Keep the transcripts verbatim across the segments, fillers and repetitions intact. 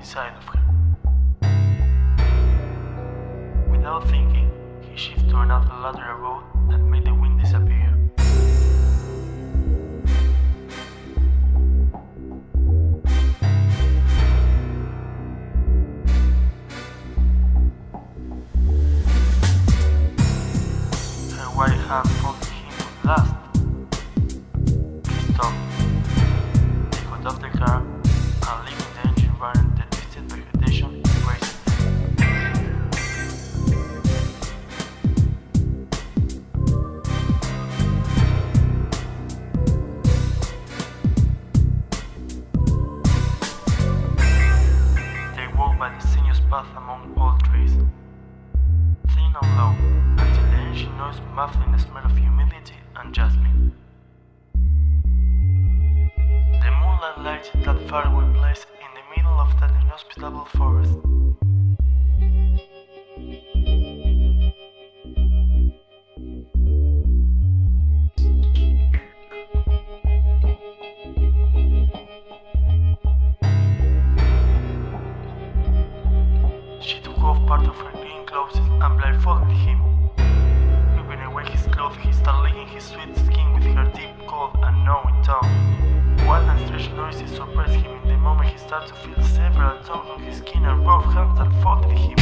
inside of her. Without thinking, he shifted to another lateral road and made the wind disappear. Her white hand followed him with lust. He stopped. They got off the car and leaving the engine running, the twisted vegetation embraced them. They walked by the sinuous path among old trees, thin and low, until the engine noise muffling the smell of humidity and jasmine. The moonlight lighted that faraway place in the middle of that inhospitable forest. She took off part of her green clothes and blindfolded him. Whipping away his clothes, he started licking his sweet skin with her deep, cold, and knowing tongue. Wild and strange noises surprised him in the moment he started to feel several tongues on his skin and rough hands that folded him.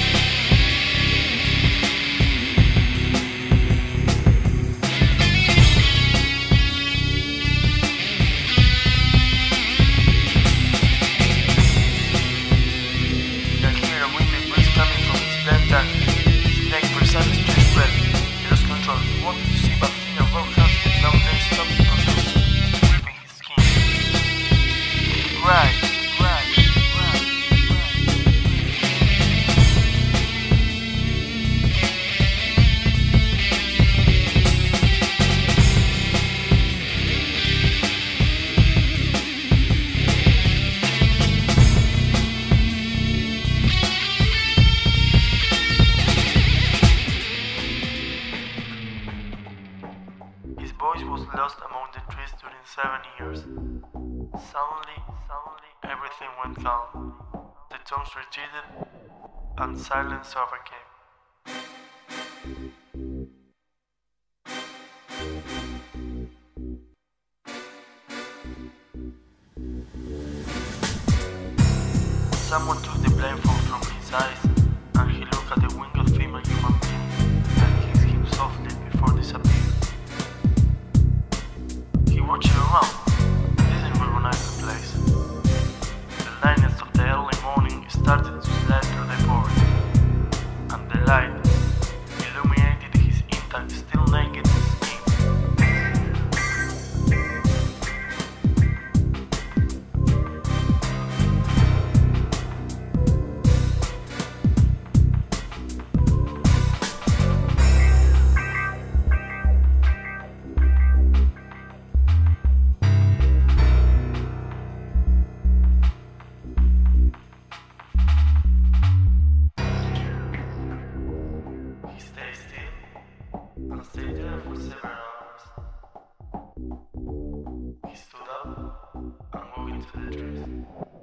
He could hear a windy breeze coming from his bent and his neck precisely stretched spread. He lost control. He wanted to see, but thin and rough hands would now then stop to produce, gripping his skin. He cried, cried, cried, cried. His voice was lost among the trees during seven years. Suddenly, suddenly, everything went calm. The tones retreated, and silence overcame. Someone took the blindfold from his eyes, and he looked at the winged female human being and kissed him softly before disappearing. He watched around and didn't recognize the place. The lightness of the early morning started to slide through the forest, and the light illuminated his intact, still naked skin. He stayed still and stayed there for several hours. He stood up and moved into the trees.